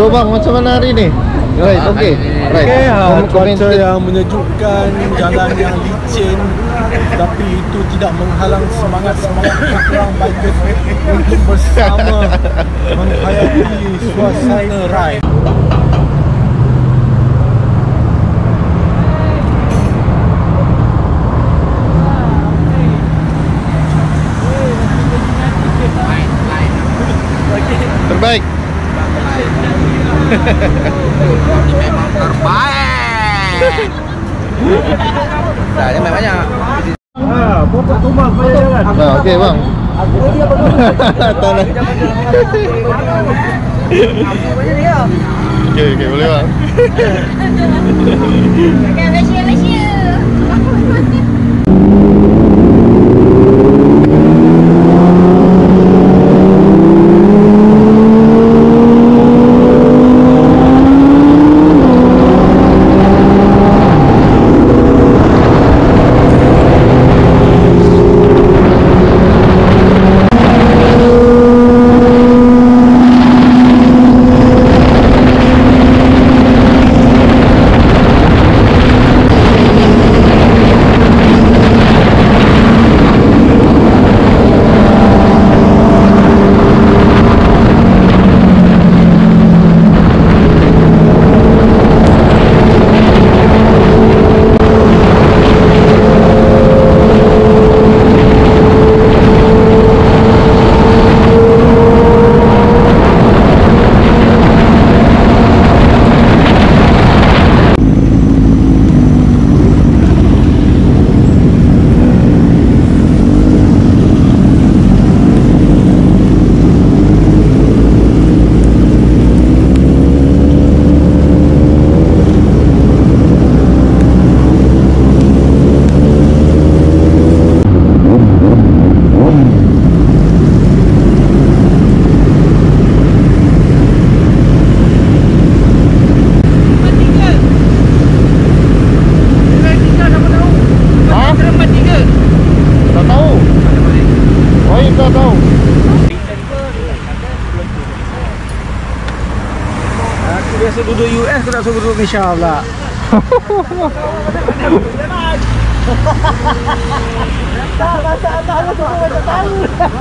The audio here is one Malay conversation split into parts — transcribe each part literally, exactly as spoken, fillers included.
So bang, macam mana hari ni? Right, okey. Right. Okay, ha, Komen cuaca sikit. yang menyejukkan, jalan yang licin, tapi itu tidak menghalang semangat-semangat orang bikers untuk bersama menghayati suasana ride. Terbaik. Ini memang terbaik. Dah, dia main banyak. Ah, pokok tumbang pada jalan. Nah, okey bang. Tanah. Okey, okey, boleh bang. Okay, Malaysia, Malaysia. Biasa duduk U S, kau tak suruh duduk Malaysia pula. Tak, masa anak lu tu macam tahu.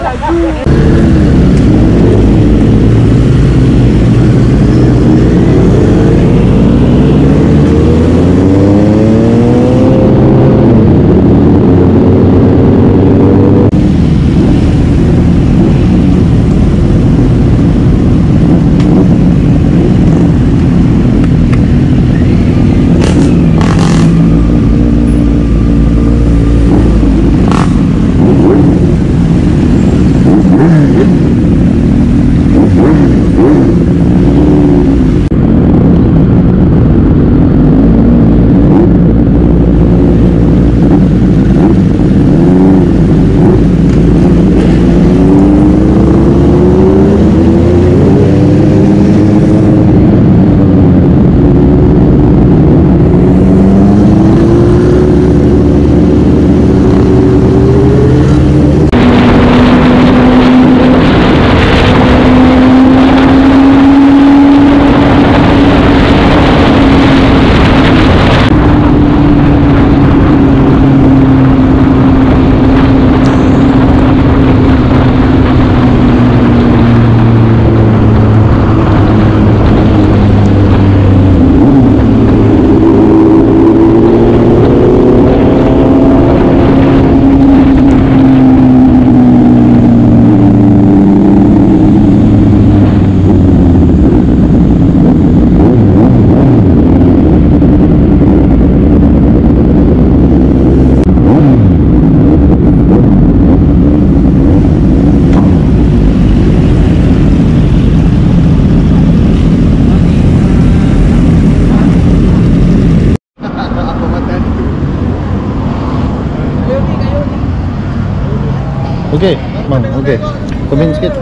Okey, bang, okey. Komen sikit.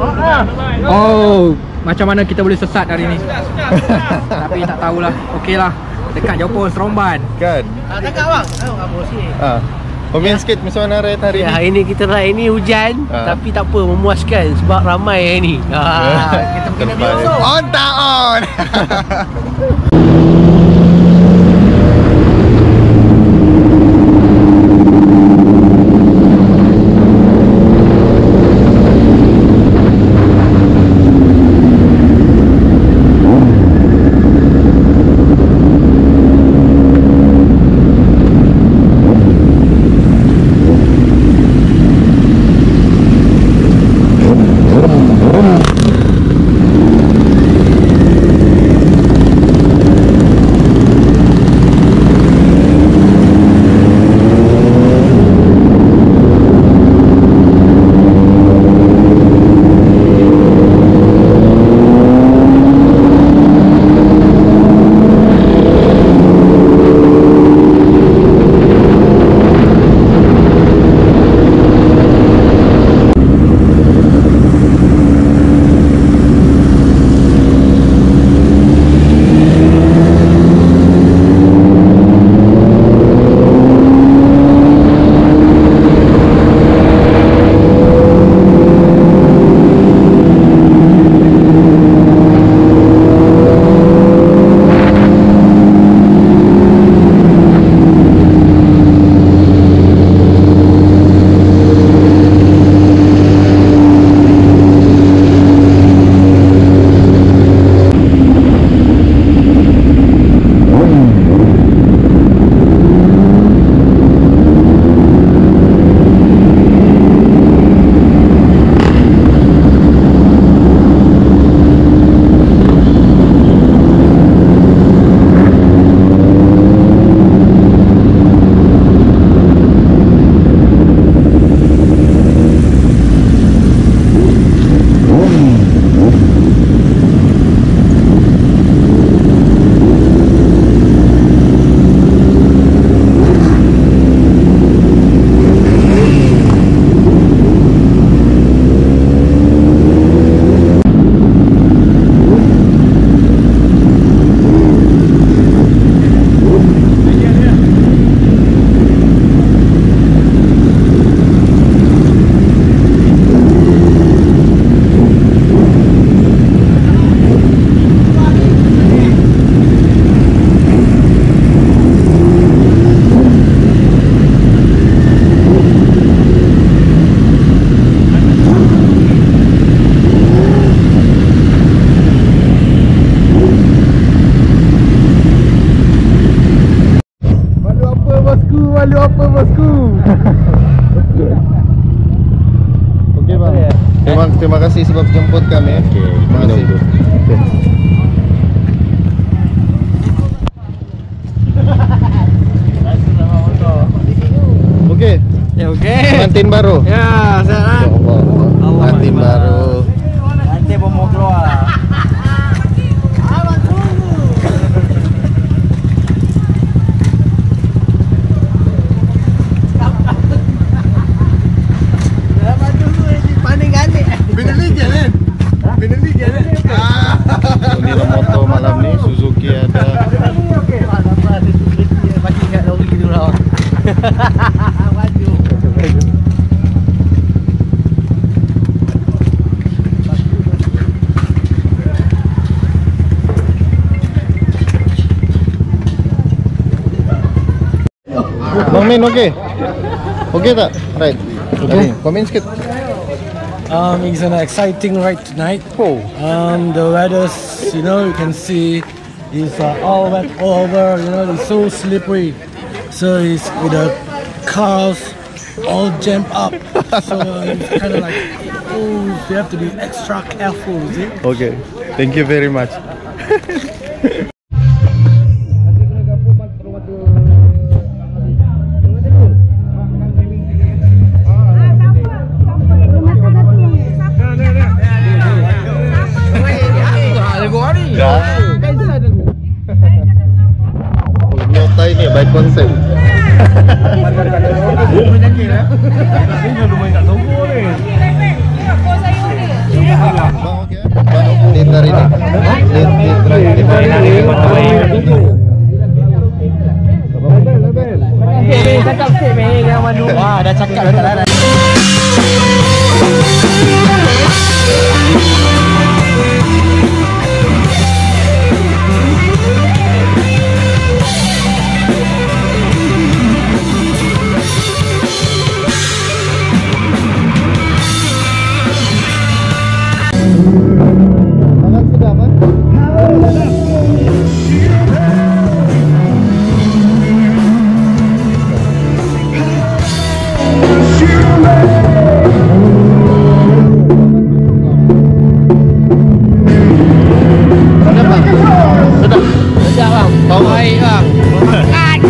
Oh, macam mana kita boleh sesat hari ni? Tapi tak tahulah. Okeylah. Dekat Jepun, Seremban. Kan? Ah, dekat bang. Oh, kamu sini. Ah. Komen sikit macam mana ride hari Ya, ni? hari ni kita ride ni hujan, Ha. tapi tak apa, memuaskan sebab ramai hari ni. Ha, kita pergi Nabi Yusuf. On tak on. malu apa bosku? Okey bang. Terima, terima kasih sebab jemput kami. Okey, terima kasih. Okay. Okey. Ya okey. Pengantin baru. Ya, sehat. Pengantin baru. Nanti pun mau keluar. Benelli je kan? Benelli je kan? Ini motor malam ni Suzuki ada. Okey. Dapat Suzuki bagi kat lori dulu lah. Baju. Bang Min okey? Okey tak? Right. Okey. Komen sikit. Um, it's an exciting ride tonight. Oh. Um, the weather's, you know, you can see it's uh, all wet all over. You know, it's so slippery. So it's with the cars all jammed up. So it's kind of like, oh, you have to be extra careful. You see? Okay. Thank you very much. Nyotai ni baik konsep. Bang okey. Bang lead hari ni. Lead lead drive lead hari ni. sikit weh, cakap sikit weh yang mana. Wah, dah cakap dah tak larat. Tangan sudah kan? Sudah bang? Sudah? Sudah bang. Baik bang. Makan.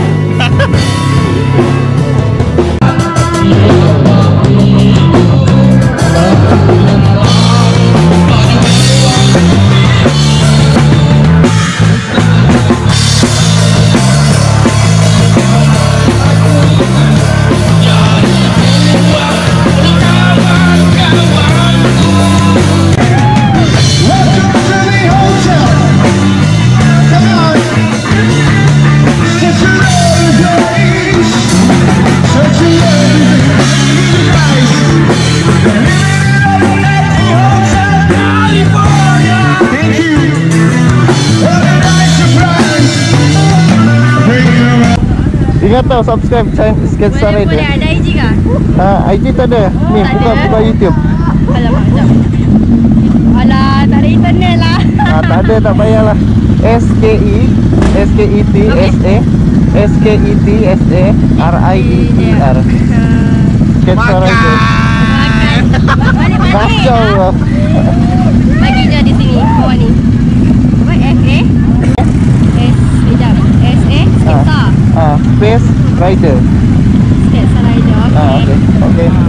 Ingat tau subscribe channel Sketsa Boleh, boleh Rider. ada I G kah? Ha, I G tak ada. Ni Tak buka ada. buka YouTube. Alamak, sekejap. Alah, tak ada internet lah. Ha, tak ada, tak payahlah. S K I S K I T S A S K I T S A R I D E R. Sketsa Rider. Makan. Balik, balik. Kacau lah. Bagi je di sini, bawah ni. Apa? F A? S, sekejap. S A, Sketsa. Ha, Space Rider. Sketsa Rider, Ha, okey. okey. Okey.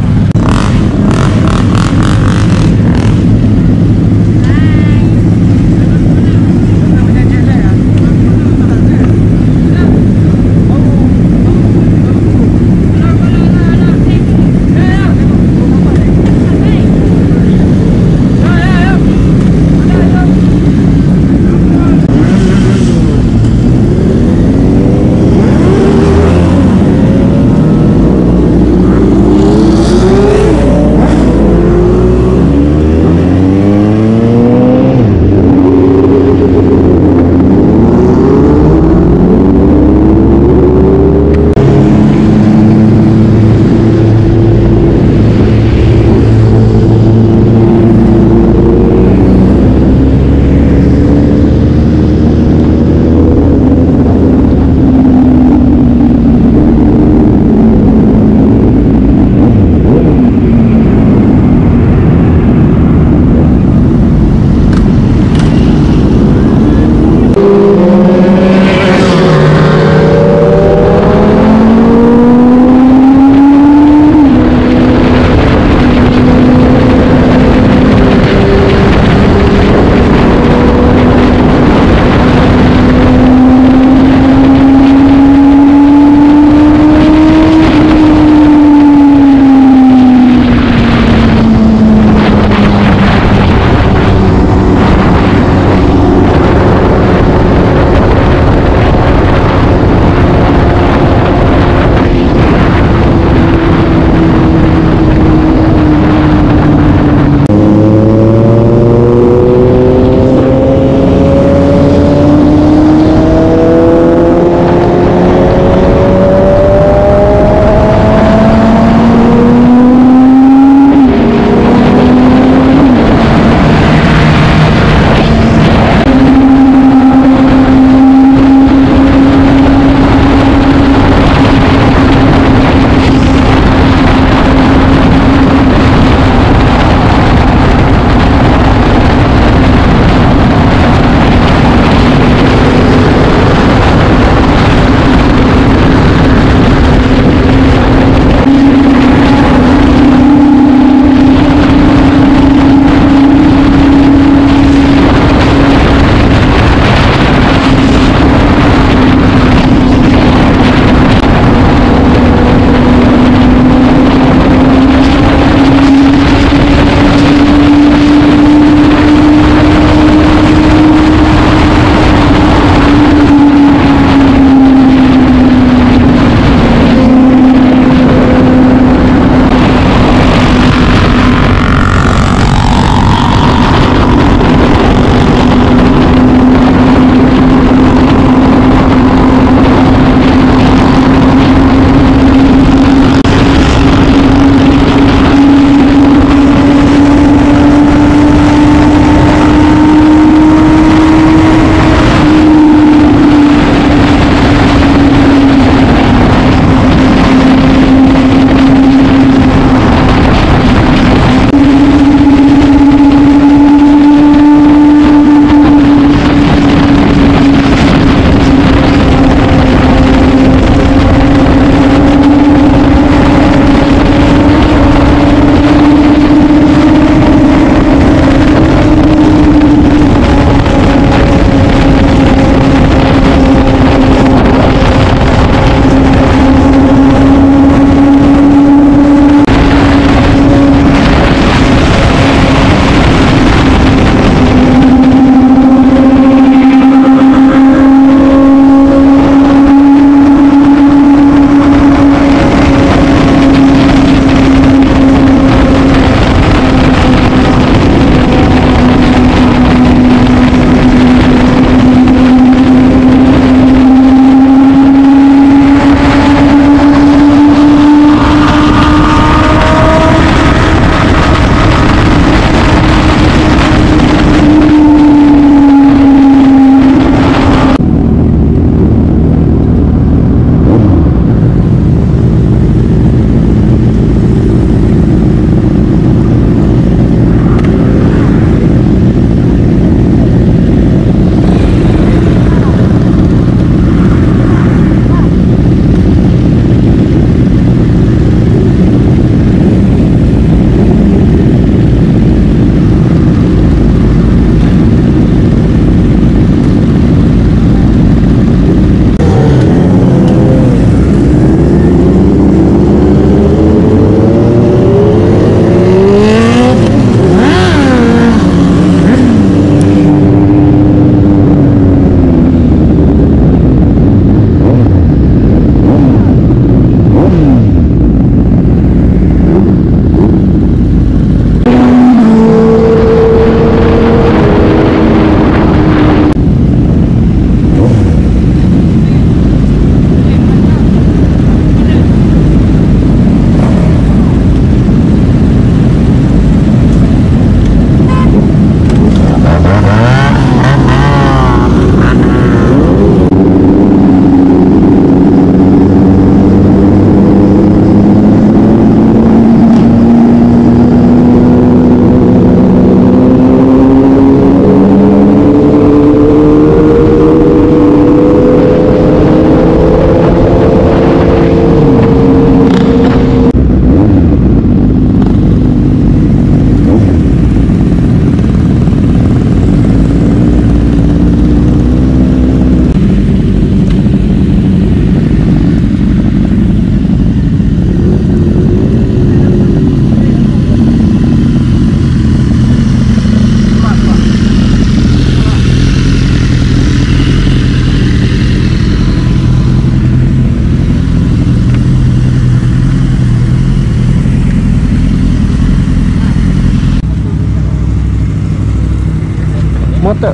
tak?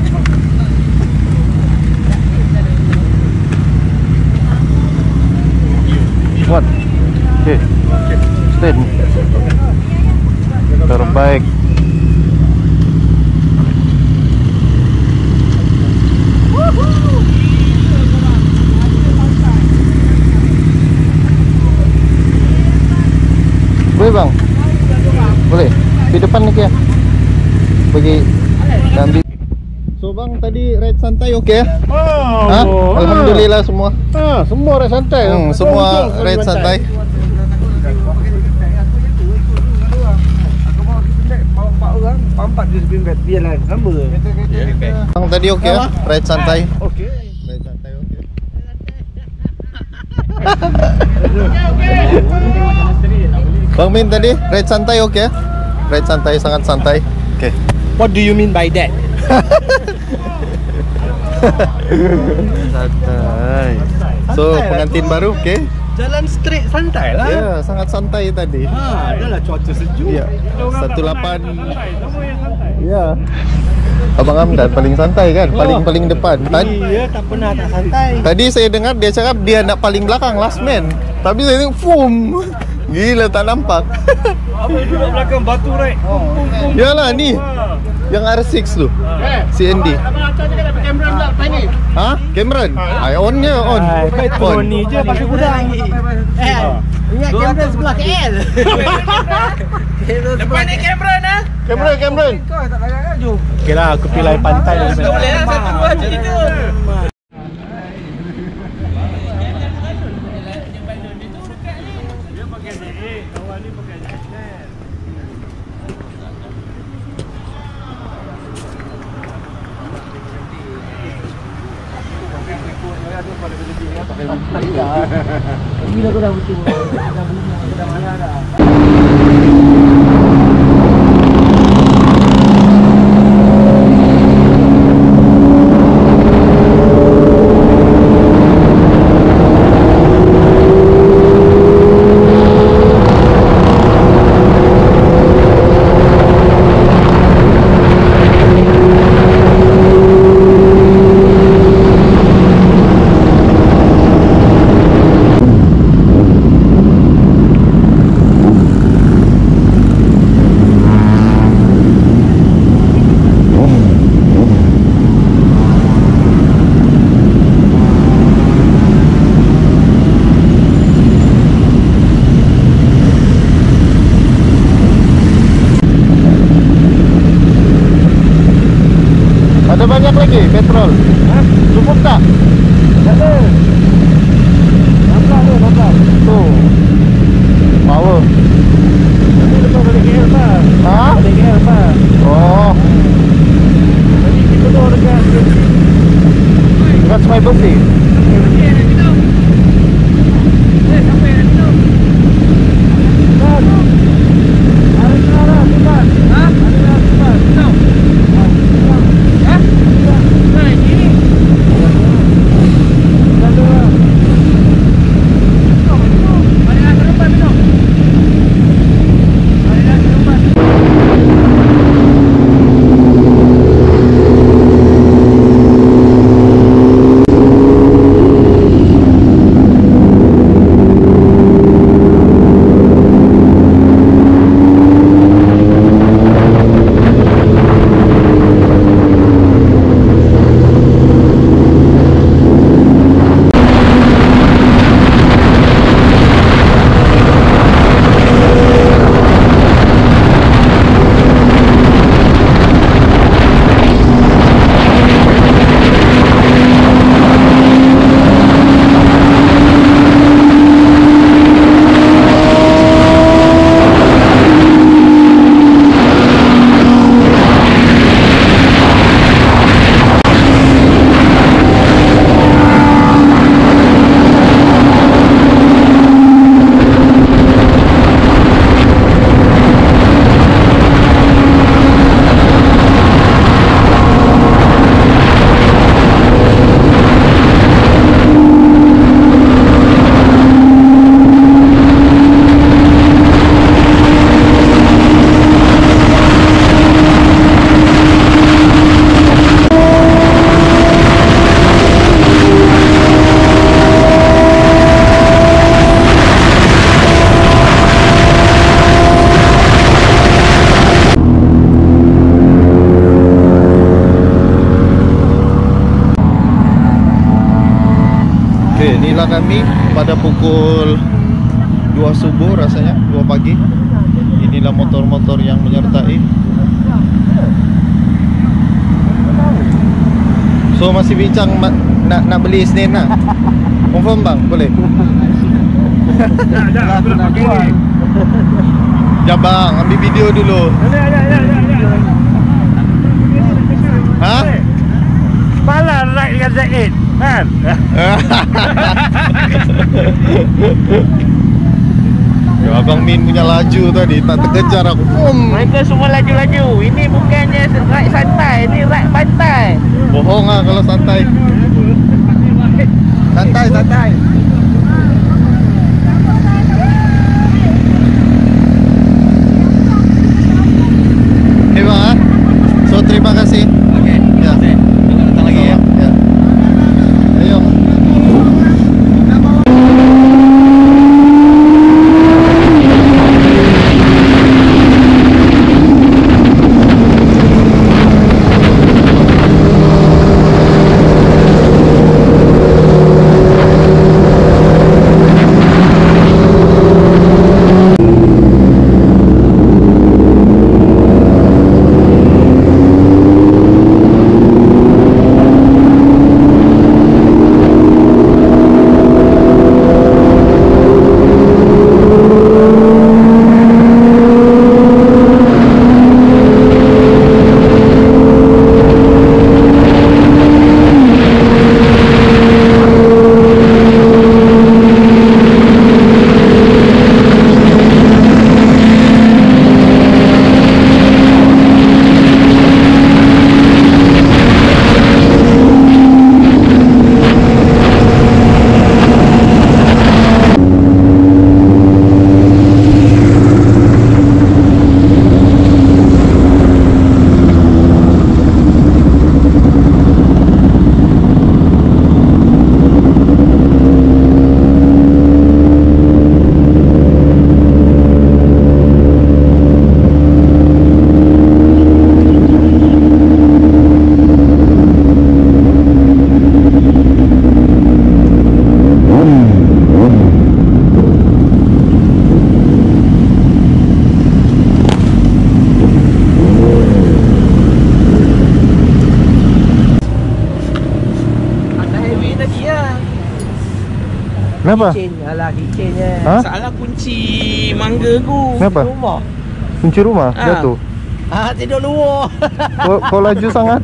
What? Okay. Stand. Terbaik. Boleh bang? Boleh. Di depan ni ya. Bagi ambil. So bang tadi ride santai okey ya? Oh, Ha? Alhamdulillah semua. Ha, semua ride santai. Hmm, semua ride santai. Empat je spin bed dia lah sama. Bang tadi okey ya? Ride santai. Okey. Ride santai okey. Bang Min tadi ride santai okey ya? Ride santai, sangat santai. Okey. What do you mean by that? Santai. So pengantin baru okey? Jalan straight santai lah. Ya, sangat santai tadi. Ha, dah lah cuaca sejuk. Ya. satu lapan. Ya. Abang Hamdan paling santai kan? Paling-paling depan. Tadi Iya, tak pernah tak santai. Tadi saya dengar dia cakap dia nak paling belakang, last man. Tapi saya tengok boom. Gila tak nampak. Apa yang duduk belakang batu right? Yalah ni. Yang R enam tu. C N D. Ha? Cameron? I on nya on. Kau ni je pakai gudang. Eh, ingat kamera sebelah K L. Depan ni Cameron ah. Cameron, Cameron. Kau tak larat jom. Okeylah, aku pilih pantai dulu. Boleh lah satu dua je tiga. Bila kau dah betul, dah beli, dah marah dah. Ada banyak lagi petrol. Ha? Cukup tak? Ada. Nampak tu, nampak. Tu. Power. Ini lepas balik K L pak. Ha? Balik K L pak. Oh. Jadi kita tu dekat Dekat Sungai Bersih. Sampailah kami pada pukul dua subuh rasanya, dua pagi. Inilah motor-motor yang menyertai. So masih bincang nak nak beli Senin lah. Confirm bang, boleh? Dah, dah, aku nak pakai. Ya bang, ambil video dulu. Ada, ada, ada, ada. Ha? Malah ride dengan Z eight kan? Ya, Abang Min punya laju tadi tak terkejar aku. Um. Mereka semua laju-laju. Ini bukannya ride santai, ini ride pantai. Bohong lah kalau santai. Santai, santai. Oke bang, ha? So terima kasih. Oke, Ya. Selamat datang lagi ya. Ya. Ayo. Kenapa? Keychain, alah keychainnya. Ha? Salah kunci mangga ku. Kenapa? Rumah. Kunci rumah Ha. jatuh. Ah, tidur luar. Kau, kau laju sangat.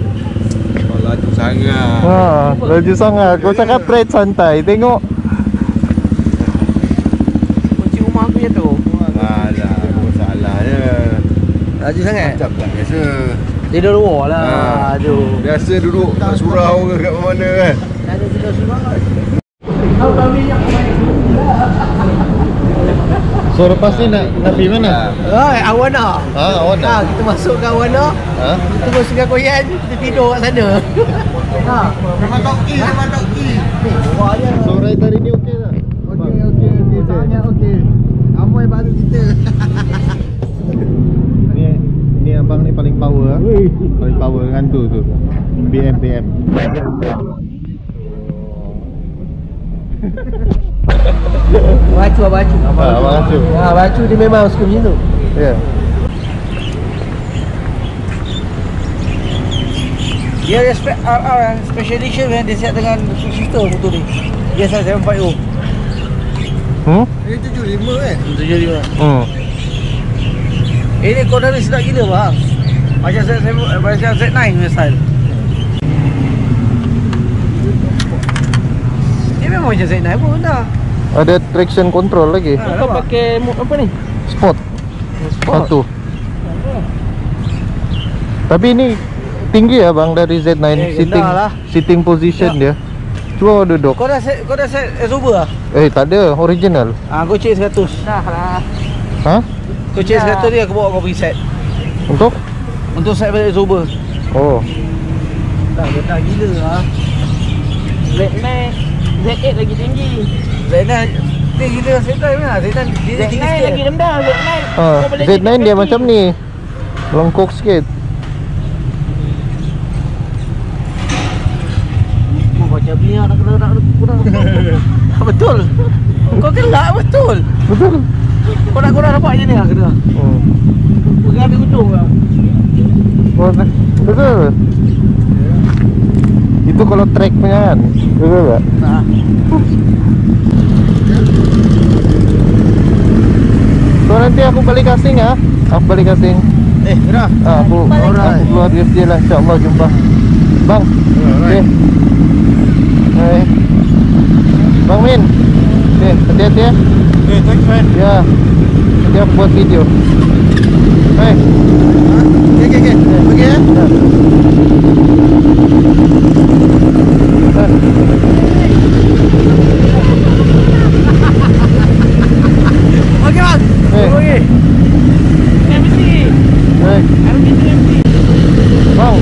Kau laju sangat. Ha, laju sangat. Kau cakap ride santai. Tengok. Kunci rumah aku jatuh. Alah, aku salah je. Laju sangat. Macam tak biasa. Tidur luar lah. Ha. Aduh. Biasa duduk kat surau ke kat mana kan. Ada tidur surau. So lepas ni nak nak pergi mana? Oi, Awana. Ha, awak Ha, nak? kita masuk ke Awana. Ha? Kita masuk ke Koyan, kita tidur kat sana. Ha. Memang toki, memang toki. So ride hari ni okey tak? Okey, okey, okey. Sangat okey. Amoy baru kita. Ni ni abang ni paling power ah. Paling power dengan tu tu. B M B M. Bacu, bacu. Ah, bacu. Ha, bacu dia memang suka macam tu. Ya. Dia ada spek R R special edition yang dia siap dengan shifter motor ni. G S X S tujuh lima puluh. Hmm? Ini tujuh lima kan? tujuh lima. Hmm. Ini corner ni sedap gila bang. Macam Z macam Z nine punya style. Dia memang macam Z nine pun dah. Ada traction control lagi. Ha, kau pakai mode apa ni? Sport. Sport. Satu. Tapi ini tinggi ya bang dari Z nine. Eh, sitting rendah lah. sitting position dia. Cuba duduk. Kau dah set, kau dah set Azuba ah? Eh tak ada original. Ah, kau cek seratus. Dah lah. Ha? Kau cek seratus dia aku bawa kau pergi set. Untuk? Untuk set balik Azuba. Oh. Dah rendah gila ah. Z nine Z eight lagi tinggi. Z nine tinggi gila Z nine mana? Z nine dia tinggi sikit. Lagi rendah Z nine. Ha, Z nine dia macam ni. Lengkok sikit. Macam ni nak kena nak dah. Betul. Kau gelak betul. Betul. Kau nak korang nampak je ni lah kena. Hmm. Pergi ambil untung lah. Oh, betul. Itu kalau track punya kan. Betul tak? Nah. So nanti aku balik casing ya. Aku balik casing. Eh, dah. Ah, aku, aku keluar D F J lah, insyaAllah jumpa Bang. Okay. Hai Bang Min. Okay, hati-hati ya. Eh, thanks man. Ya, nanti aku buat video. Hai. Okey, okey, okey. Pergi ya. Ya. Hai. Okey bang. Hey. Okey. M C. Hai. M C M C. Bang.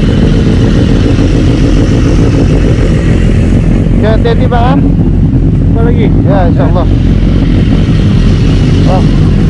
Ya, hati-hati bang. Apa lagi? Ya, insyaAllah. Bang.